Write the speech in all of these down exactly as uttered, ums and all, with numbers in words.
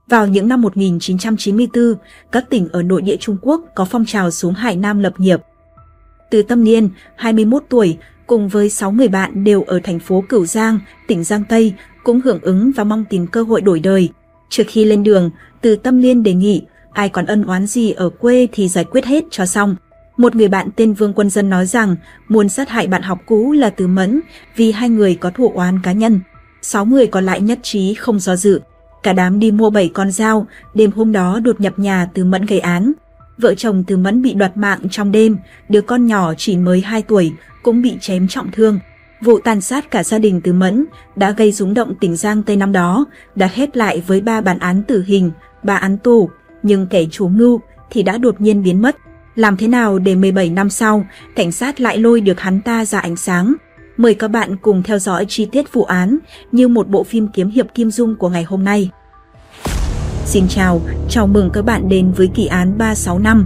Vào những năm một nghìn chín trăm chín mươi tư, các tỉnh ở nội địa Trung Quốc có phong trào xuống Hải Nam lập nghiệp. Từ Tâm Liên, hai mươi mốt tuổi, cùng với sáu người bạn đều ở thành phố Cửu Giang, tỉnh Giang Tây, cũng hưởng ứng và mong tìm cơ hội đổi đời. Trước khi lên đường, Từ Tâm Liên đề nghị, ai còn ân oán gì ở quê thì giải quyết hết cho xong. Một người bạn tên Vương Quân Dân nói rằng muốn sát hại bạn học cũ là Từ Mẫn vì hai người có thù oán cá nhân. Sáu người còn lại nhất trí không do dự. Cả đám đi mua bảy con dao, đêm hôm đó đột nhập nhà Từ Mẫn gây án. Vợ chồng Từ Mẫn bị đoạt mạng trong đêm, đứa con nhỏ chỉ mới hai tuổi cũng bị chém trọng thương. Vụ tàn sát cả gia đình Từ Mẫn đã gây rúng động tỉnh Giang Tây năm đó, đã khép lại với ba bản án tử hình, ba án tù, nhưng kẻ chủ mưu thì đã đột nhiên biến mất. Làm thế nào để mười bảy năm sau, cảnh sát lại lôi được hắn ta ra ánh sáng? Mời các bạn cùng theo dõi chi tiết vụ án như một bộ phim kiếm hiệp Kim Dung của ngày hôm nay. Xin chào, chào mừng các bạn đến với kỳ án ba sáu năm.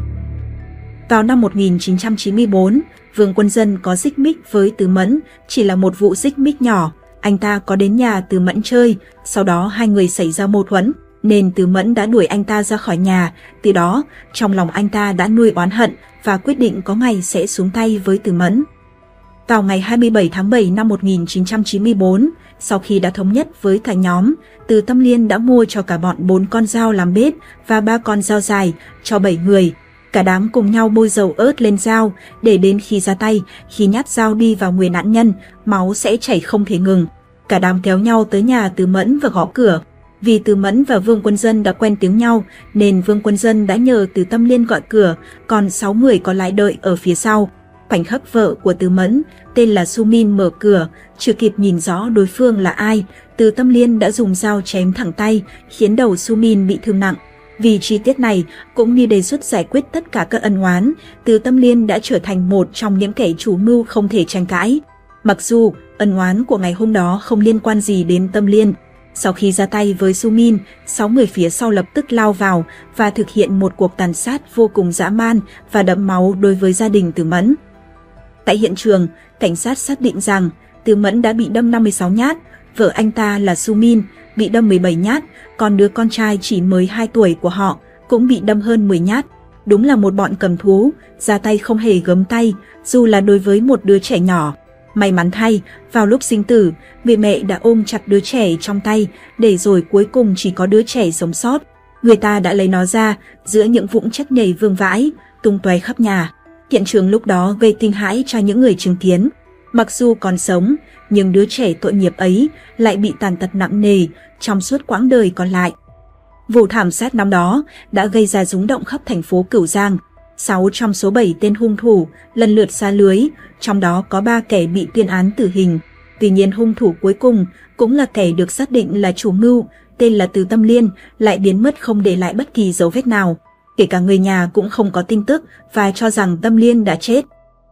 Vào năm một nghìn chín trăm chín mươi tư, Vương Quân Dân có xích mích với Từ Mẫn, chỉ là một vụ xích mích nhỏ. Anh ta có đến nhà Từ Mẫn chơi, sau đó hai người xảy ra mâu thuẫn, nên Từ Mẫn đã đuổi anh ta ra khỏi nhà. Từ đó, trong lòng anh ta đã nuôi oán hận và quyết định có ngày sẽ xuống tay với Từ Mẫn. Vào ngày hai mươi bảy tháng bảy năm một nghìn chín trăm chín mươi tư, sau khi đã thống nhất với cả nhóm, Từ Tâm Liên đã mua cho cả bọn bốn con dao làm bếp và ba con dao dài cho bảy người. Cả đám cùng nhau bôi dầu ớt lên dao để đến khi ra tay, khi nhát dao đi vào người nạn nhân, máu sẽ chảy không thể ngừng. Cả đám kéo nhau tới nhà Từ Mẫn và gõ cửa. Vì Từ Mẫn và Vương Quân Dân đã quen tiếng nhau nên Vương Quân Dân đã nhờ Từ Tâm Liên gọi cửa, còn sáu người còn lại đợi ở phía sau. Khoảnh khắc vợ của Từ Mẫn, tên là Su Min, mở cửa, chưa kịp nhìn rõ đối phương là ai, Từ Tâm Liên đã dùng dao chém thẳng tay, khiến đầu Su Min bị thương nặng. Vì chi tiết này, cũng như đề xuất giải quyết tất cả các ân oán, Từ Tâm Liên đã trở thành một trong những kẻ chủ mưu không thể tranh cãi. Mặc dù ân oán của ngày hôm đó không liên quan gì đến Tâm Liên. Sau khi ra tay với Su Min, sáu người phía sau lập tức lao vào và thực hiện một cuộc tàn sát vô cùng dã man và đẫm máu đối với gia đình Từ Mẫn. Tại hiện trường, cảnh sát xác định rằng Từ Mẫn đã bị đâm năm mươi sáu nhát, vợ anh ta là Su Min bị đâm mười bảy nhát, còn đứa con trai chỉ mới hai tuổi của họ cũng bị đâm hơn mười nhát. Đúng là một bọn cầm thú, ra tay không hề gớm tay, dù là đối với một đứa trẻ nhỏ. May mắn thay, vào lúc sinh tử, người mẹ đã ôm chặt đứa trẻ trong tay, để rồi cuối cùng chỉ có đứa trẻ sống sót. Người ta đã lấy nó ra giữa những vũng chất nhầy vương vãi, tung tóe khắp nhà. Hiện trường lúc đó gây kinh hãi cho những người chứng kiến. Mặc dù còn sống, nhưng đứa trẻ tội nghiệp ấy lại bị tàn tật nặng nề trong suốt quãng đời còn lại. Vụ thảm sát năm đó đã gây ra rúng động khắp thành phố Cửu Giang. Sáu trong số bảy tên hung thủ lần lượt sa lưới, trong đó có ba kẻ bị tuyên án tử hình. Tuy nhiên hung thủ cuối cùng cũng là kẻ được xác định là chủ mưu, tên là Từ Tâm Liên, lại biến mất không để lại bất kỳ dấu vết nào. Kể cả người nhà cũng không có tin tức và cho rằng Tâm Liên đã chết.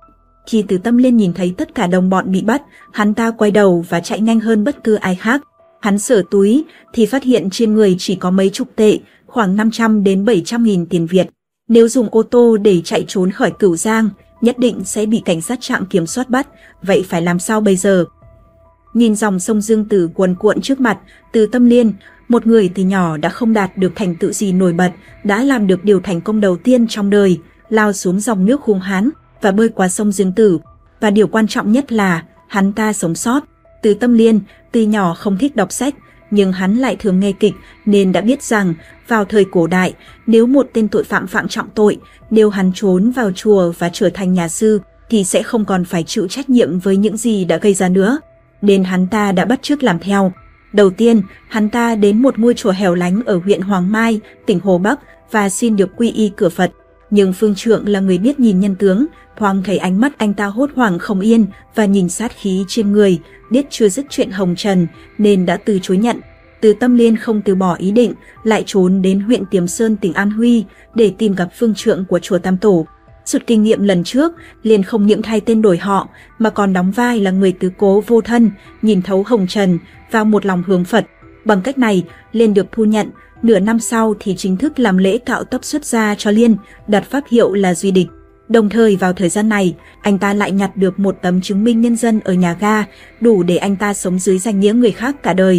Khi Từ Tâm Liên nhìn thấy tất cả đồng bọn bị bắt, hắn ta quay đầu và chạy nhanh hơn bất cứ ai khác. Hắn sờ túi thì phát hiện trên người chỉ có mấy chục tệ, khoảng năm trăm đến bảy trăm nghìn tiền Việt. Nếu dùng ô tô để chạy trốn khỏi Cửu Giang, nhất định sẽ bị cảnh sát trạm kiểm soát bắt, vậy phải làm sao bây giờ? Nhìn dòng sông Dương Tử cuồn cuộn trước mặt, Từ Tâm Liên, một người từ nhỏ đã không đạt được thành tựu gì nổi bật, đã làm được điều thành công đầu tiên trong đời, lao xuống dòng nước hung hãn và bơi qua sông Dương Tử. Và điều quan trọng nhất là hắn ta sống sót. Từ Tâm Liên từ nhỏ không thích đọc sách, nhưng hắn lại thường nghe kịch nên đã biết rằng vào thời cổ đại, nếu một tên tội phạm phạm trọng tội, nếu hắn trốn vào chùa và trở thành nhà sư thì sẽ không còn phải chịu trách nhiệm với những gì đã gây ra nữa. Nên hắn ta đã bắt chước làm theo. Đầu tiên, hắn ta đến một ngôi chùa hẻo lánh ở huyện Hoàng Mai, tỉnh Hồ Bắc và xin được quy y cửa Phật. Nhưng phương trượng là người biết nhìn nhân tướng, thoáng thấy ánh mắt anh ta hốt hoảng không yên và nhìn sát khí trên người, biết chưa dứt chuyện hồng trần nên đã từ chối nhận. Từ Tâm Liên không từ bỏ ý định, lại trốn đến huyện Tiềm Sơn, tỉnh An Huy để tìm gặp phương trượng của chùa Tam Tổ. Rút kinh nghiệm lần trước, liền không những thay tên đổi họ mà còn đóng vai là người tứ cố vô thân, nhìn thấu hồng trần và một lòng hướng Phật. Bằng cách này, Liên được thu nhận. Nửa năm sau thì chính thức làm lễ cạo tóc xuất gia cho Liên, đặt pháp hiệu là Duy Địch. Đồng thời vào thời gian này, anh ta lại nhặt được một tấm chứng minh nhân dân ở nhà ga, đủ để anh ta sống dưới danh nghĩa người khác cả đời.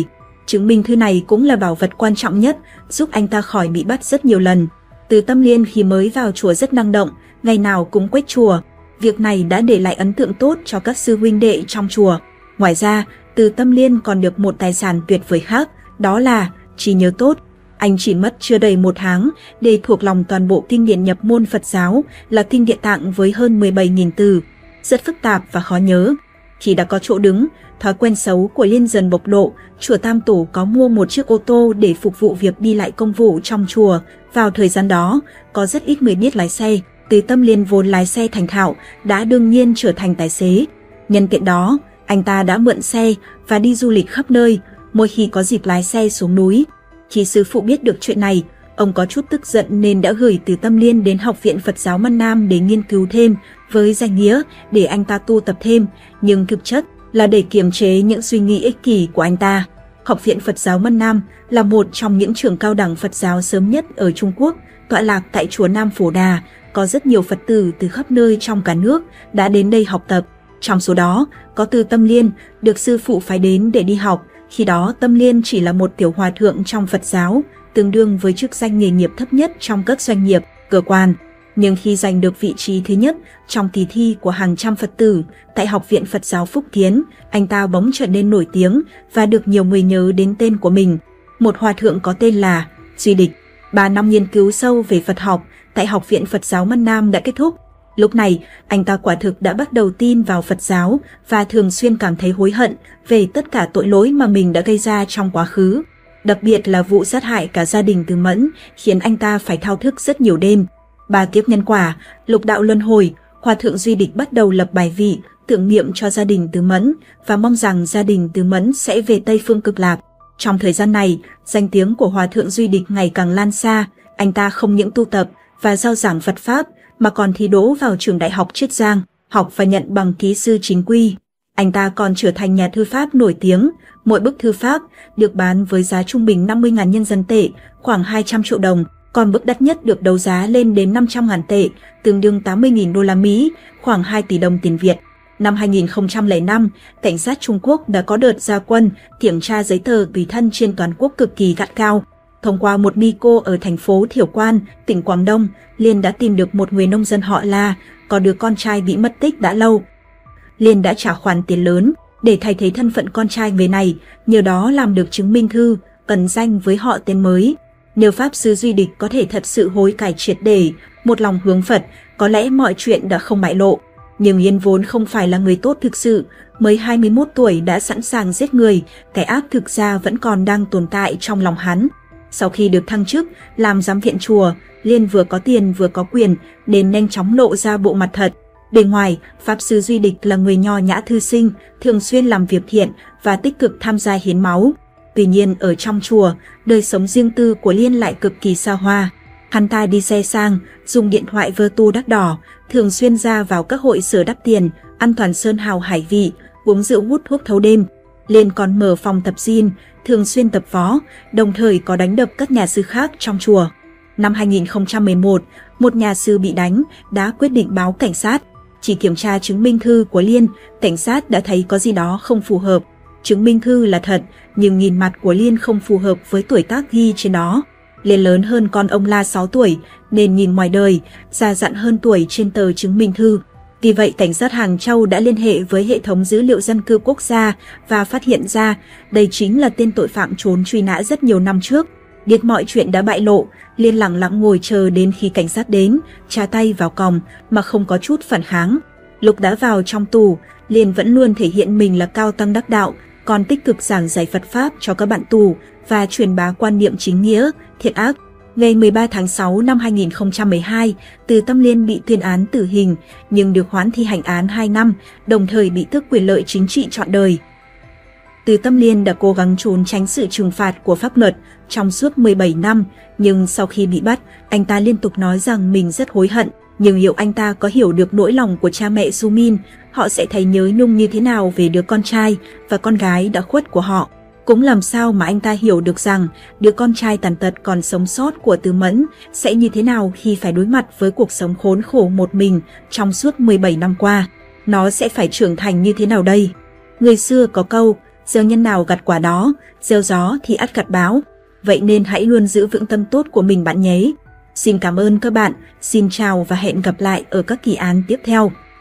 Chứng minh thư này cũng là bảo vật quan trọng nhất, giúp anh ta khỏi bị bắt rất nhiều lần. Từ Tâm Liên khi mới vào chùa rất năng động, ngày nào cũng quét chùa. Việc này đã để lại ấn tượng tốt cho các sư huynh đệ trong chùa. Ngoài ra, Từ Tâm Liên còn được một tài sản tuyệt vời khác, đó là trí nhớ tốt. Anh chỉ mất chưa đầy một tháng để thuộc lòng toàn bộ kinh điển nhập môn Phật giáo là Kinh Địa Tạng với hơn mười bảy nghìn từ, rất phức tạp và khó nhớ. Khi đã có chỗ đứng, thói quen xấu của Liên dần bộc lộ. Chùa Tam Tổ có mua một chiếc ô tô để phục vụ việc đi lại công vụ trong chùa. Vào thời gian đó, có rất ít người biết lái xe. Từ Tâm Liên vốn lái xe thành thạo, đã đương nhiên trở thành tài xế. Nhân tiện đó, anh ta đã mượn xe và đi du lịch khắp nơi, mỗi khi có dịp lái xe xuống núi. Khi sư phụ biết được chuyện này, ông có chút tức giận nên đã gửi Từ Tâm Liên đến Học viện Phật giáo Mân Nam để nghiên cứu thêm, với danh nghĩa để anh ta tu tập thêm, nhưng thực chất là để kiềm chế những suy nghĩ ích kỷ của anh ta. Học viện Phật giáo Mân Nam là một trong những trường cao đẳng Phật giáo sớm nhất ở Trung Quốc, tọa lạc tại chùa Nam Phổ Đà. Có rất nhiều Phật tử từ khắp nơi trong cả nước đã đến đây học tập. Trong số đó, có Từ Tâm Liên, được sư phụ phái đến để đi học. Khi đó Tâm Liên chỉ là một tiểu hòa thượng trong Phật giáo, tương đương với chức danh nghề nghiệp thấp nhất trong các doanh nghiệp, cơ quan. Nhưng khi giành được vị trí thứ nhất trong kỳ thi của hàng trăm Phật tử tại Học viện Phật giáo Phúc Kiến, anh ta bỗng trở nên nổi tiếng và được nhiều người nhớ đến tên của mình. Một hòa thượng có tên là Duy Địch. Ba năm nghiên cứu sâu về Phật học tại Học viện Phật giáo Mân Nam đã kết thúc. Lúc này, anh ta quả thực đã bắt đầu tin vào Phật giáo và thường xuyên cảm thấy hối hận về tất cả tội lỗi mà mình đã gây ra trong quá khứ. Đặc biệt là vụ sát hại cả gia đình Từ Mẫn khiến anh ta phải thao thức rất nhiều đêm. Ba kiếp nhân quả, lục đạo luân hồi, Hòa thượng Duy Địch bắt đầu lập bài vị tưởng niệm cho gia đình Từ Mẫn và mong rằng gia đình Từ Mẫn sẽ về Tây Phương Cực Lạc. Trong thời gian này, danh tiếng của Hòa thượng Duy Địch ngày càng lan xa. Anh ta không những tu tập và giao giảng Phật pháp mà còn thi đỗ vào trường đại học Chiết Giang, học và nhận bằng kỹ sư chính quy. Anh ta còn trở thành nhà thư pháp nổi tiếng. Mỗi bức thư pháp được bán với giá trung bình năm mươi nghìn nhân dân tệ, khoảng hai trăm triệu đồng. Còn bức đắt nhất được đấu giá lên đến năm trăm nghìn tệ, tương đương tám mươi nghìn đô la Mỹ, khoảng hai tỷ đồng tiền Việt. Năm hai nghìn không trăm lẻ năm, cảnh sát Trung Quốc đã có đợt ra quân kiểm tra giấy tờ tùy thân trên toàn quốc cực kỳ gắt gao. Thông qua một ni cô ở thành phố Thiểu Quan, tỉnh Quảng Đông, Liên đã tìm được một người nông dân họ La, có đứa con trai bị mất tích đã lâu. Liên đã trả khoản tiền lớn để thay thế thân phận con trai người này, nhờ đó làm được chứng minh thư, ẩn danh với họ tên mới. Nếu Pháp Sư Duy Địch có thể thật sự hối cải triệt để, một lòng hướng Phật, có lẽ mọi chuyện đã không bại lộ. Nhưng Yên vốn không phải là người tốt thực sự, mới hai mươi mốt tuổi đã sẵn sàng giết người, cái ác thực ra vẫn còn đang tồn tại trong lòng hắn. Sau khi được thăng chức làm giám viện chùa, Liên vừa có tiền vừa có quyền nên nhanh chóng lộ ra bộ mặt thật. Bề ngoài, Pháp Sư Duy Địch là người nho nhã thư sinh, thường xuyên làm việc thiện và tích cực tham gia hiến máu. Tuy nhiên ở trong chùa, đời sống riêng tư của Liên lại cực kỳ xa hoa. Hắn ta đi xe sang, dùng điện thoại vơ tu đắt đỏ, thường xuyên ra vào các hội sở đắt tiền, ăn toàn sơn hào hải vị, uống rượu hút thuốc thâu đêm. Liên còn mở phòng tập gym, thường xuyên tập võ, đồng thời có đánh đập các nhà sư khác trong chùa. Năm hai nghìn không trăm mười một, một nhà sư bị đánh đã quyết định báo cảnh sát. Chỉ kiểm tra chứng minh thư của Liên, cảnh sát đã thấy có gì đó không phù hợp. Chứng minh thư là thật, nhưng nhìn mặt của Liên không phù hợp với tuổi tác ghi trên đó. Liên lớn hơn con ông La sáu tuổi, nên nhìn ngoài đời, già dặn hơn tuổi trên tờ chứng minh thư. Vì vậy, cảnh sát Hàng Châu đã liên hệ với hệ thống dữ liệu dân cư quốc gia và phát hiện ra đây chính là tên tội phạm trốn truy nã rất nhiều năm trước. Biết mọi chuyện đã bại lộ, Liên lặng lặng ngồi chờ đến khi cảnh sát đến, tra tay vào còng mà không có chút phản kháng. Lúc đã vào trong tù, Liên vẫn luôn thể hiện mình là cao tăng đắc đạo, còn tích cực giảng giải Phật pháp cho các bạn tù và truyền bá quan niệm chính nghĩa, thiện ác. Ngày mười ba tháng sáu năm hai nghìn không trăm mười hai, Từ Tâm Liên bị tuyên án tử hình nhưng được hoãn thi hành án hai năm, đồng thời bị tước quyền lợi chính trị trọn đời. Từ Tâm Liên đã cố gắng trốn tránh sự trừng phạt của pháp luật trong suốt mười bảy năm, nhưng sau khi bị bắt, anh ta liên tục nói rằng mình rất hối hận. Nhưng liệu anh ta có hiểu được nỗi lòng của cha mẹ Su Min, họ sẽ thấy nhớ nhung như thế nào về đứa con trai và con gái đã khuất của họ? Cũng làm sao mà anh ta hiểu được rằng đứa con trai tàn tật còn sống sót của Từ Mẫn sẽ như thế nào khi phải đối mặt với cuộc sống khốn khổ một mình trong suốt mười bảy năm qua? Nó sẽ phải trưởng thành như thế nào đây? Người xưa có câu, gieo nhân nào gặt quả đó, gieo gió thì ắt gặt bão. Vậy nên hãy luôn giữ vững tâm tốt của mình bạn nhé. Xin cảm ơn các bạn, xin chào và hẹn gặp lại ở các kỳ án tiếp theo.